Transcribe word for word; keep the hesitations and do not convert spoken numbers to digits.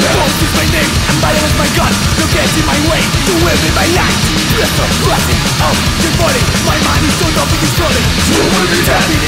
Ghost is my name, and battle is my gun. No gets in my way, to live in my life. Pistol, crossing of your body. My mind is so dumb, it's exploding. You will be happy